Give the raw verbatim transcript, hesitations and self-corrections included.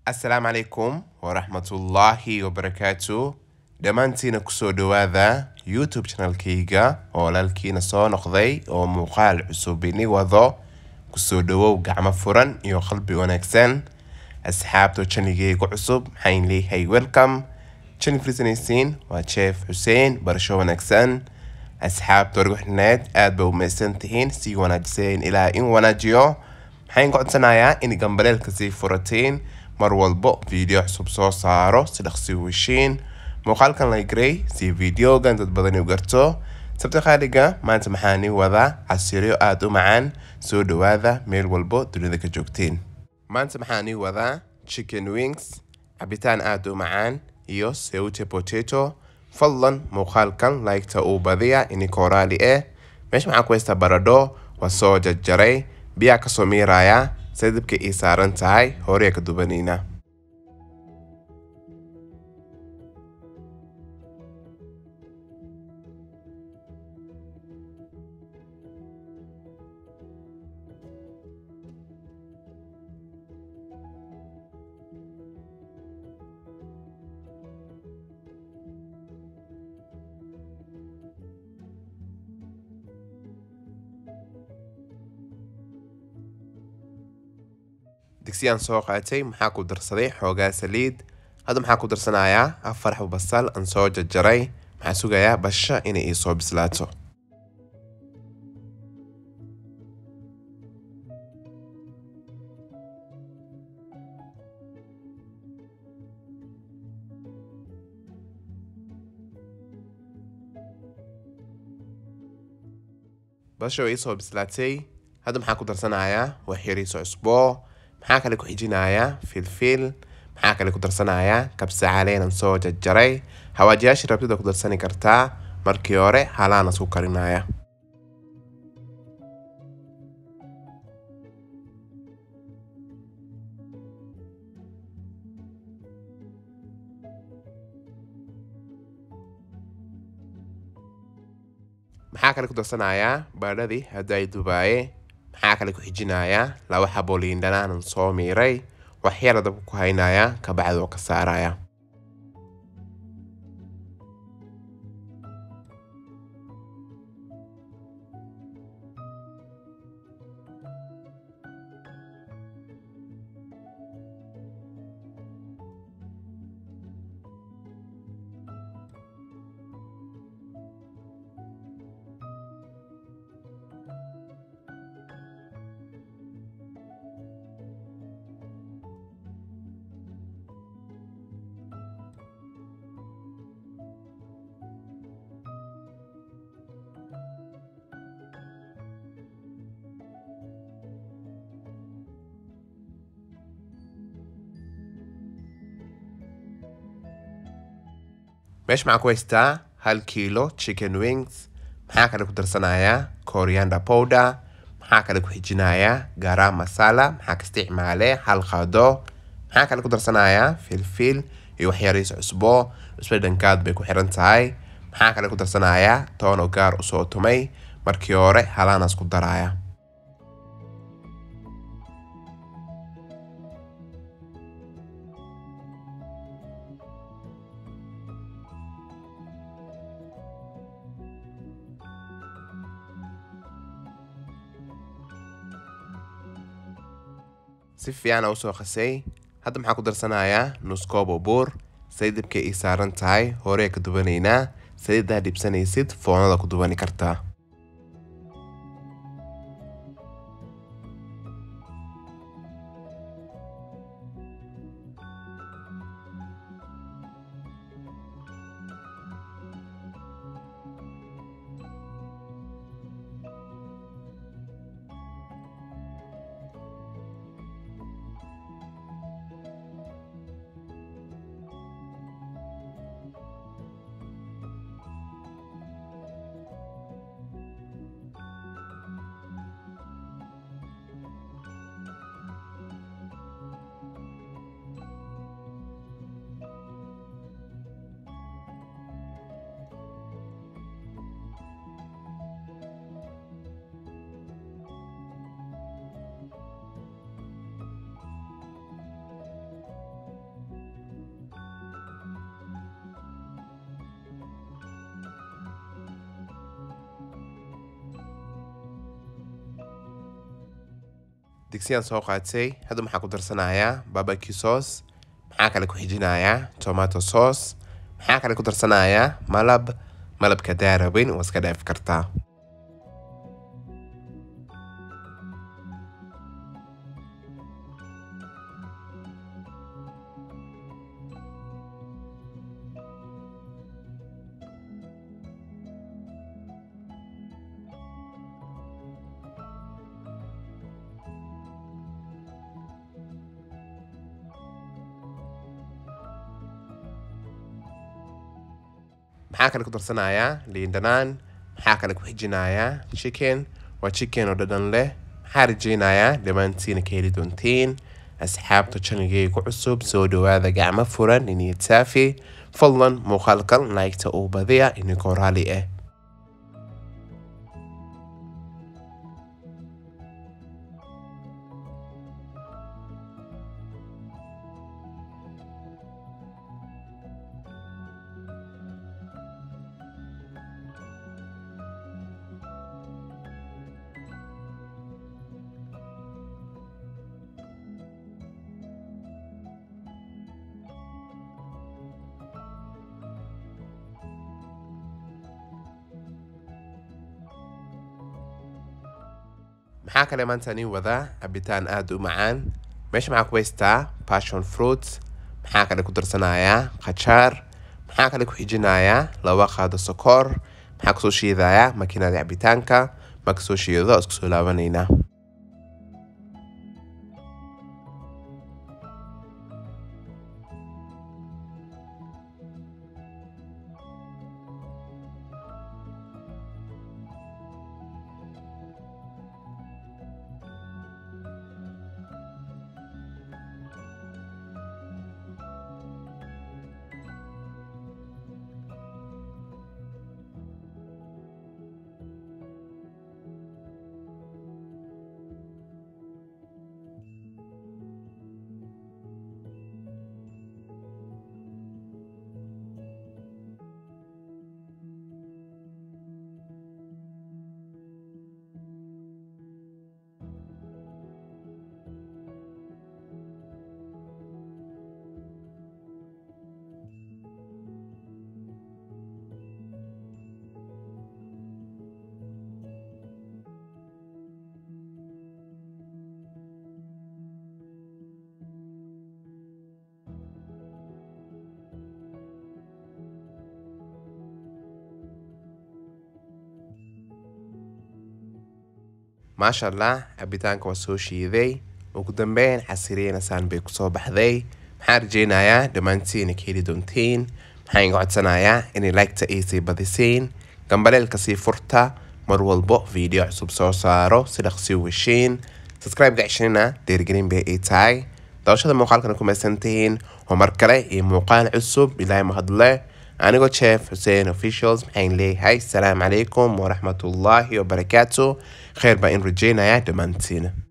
السلام عليكم ورحمة الله وبركاته. dhammaantiina kusoo dhawaada youtube channelkayga oo walaalkiina soo noqday oo muuqaal cusub ini wado. kusoo dhawow gacmo furan iyo qalbi wanaagsan. asxaabta channelkayga cusub maxaan leeyahay welcome. channel frisanaysiin waa chef Hussein barasho wanaagsan. asxaabta warguxneed aad bay u meesantihiin si wanaagsan ilaa in wanaajiyo. maxaan codsanayaa in gambaleelka sii furatiin mar walbo video cusub soo saaro si dhaqsi u heshiin. muuqaalkan la grey si videogan dad badan u garto. sabta qaaliga maanta maxaan wada casiryo aad u macaan. soo dhawaada meel walbo dunida ka joogtiin. maanta maxaan wada chicken wings, cabitaan aad u macaan iyo sweet potato. fadlan muuqaalkan like-ta u badiya ini koraali eh. meesha maxaan ku haystaa baradho waa soo jarjaray biyaa ka soo miiraya sadibka ii saaran tahay hore ka dubanina. digsiyaan soo qaatay maxaa ku darsaday xoogaa saliid. hadda maxaa ku darsanayaa afar xabo basal aan soo jarjaray. maxaa sugayaa basha inay ii soo bislaato. basha way ii soo bislaatay. hadda maxaa ku darsanayaa wax yariiso cusbo. maxaa kale ku xijinayaa filfil. maxaa kale ku darsanayaa kabsa caleen aan soo jarjaray. hawaajiyaasha rabtida ku darsani kartaa. markii hore halaan isku karinaya. maxaa kale ku darsanayaa baradhadii hadda ay dubaaye. maxaa kale ku xijinayaa laba xabo liin dhanaan aan soo miiray. waxyaala dabka ku haynaya kabacdi oo ka saaraya. meesha maxaa ku haystaa hal kiilo chicken wings. maxaa kale ku darsanayaa coriander powder. maxaa kale ku xijinayaa garam masala. maxaa ka isticmaalee hal qaado. maxaa kale ku darsanayaa filfil iyo wax yariis cusbo. cusbo dhankaad bay ku xiran tahay. maxaa kale ku darsanayaa toon oo gaar u soo tumay. markii hore halaanaas ku daraya. si fiican u soo qasay. hadda maxaa ku darsanayaa nus koob oo buur. sayidibka ii saaran tahay hore ka dubanaynaa. sayidda dhibsanaysid foonada ku dubani kartaa. digsiyan soo qaatay hadda maxaa ku darsanayaa barbecue sauce maxaa kale ku xijinayaa tomato sauce maxaa kale ku darsanayaa malab malabka daarabin oo iska dhaaf kartaa maxaa kale ku darsanayaa liin dhanaan maxaa kale ku xijinayaa chicken waa chicken oo dhadhan leh maxaa rajaynayaa dhammaantiina ka heli doontiin asxaabta channelkayga ku cusub soo dhawaada gacmo furan niyad saafi fadlan muuqaalkan like-ta uu badiya idinkoo raali ah maxaa kale maanta nin wada cabitaan aad u macaan meesha maxaa ku haystaa passion fruits maxaa kale ku darsanayaa qajaar maxaa kale ku xijinayaa laba qaado sokor maxaa kusoo shiidayaa makiinada cabitaanka marka soo shiido isku soo laabanaynaa ما شاء الله cabitaanka waa soo shiiday ugu dambeyn xasiriyana saan bay ku soo baxday maxaan rajaynayaa dhammaantiin ka heli doontiin maxaan iga codsanayaa inay like-ta ay sii badisiin gambaleelka sii furta mar walbo video cusub soo saaro si dhaqsi u heshiin subscribe gacshina dhiirigelin bay ay tahay daawashada muuqaalkana ku mahadsantihiin oo mar kale iyo muuqaal cusub ilaahay mahadle anigoo chef Hussein officials maxaan leeyahay assalaamu calaykum waraxmatullaahi wabarakaatuh خير بقى إن رجينا يا دمانتينا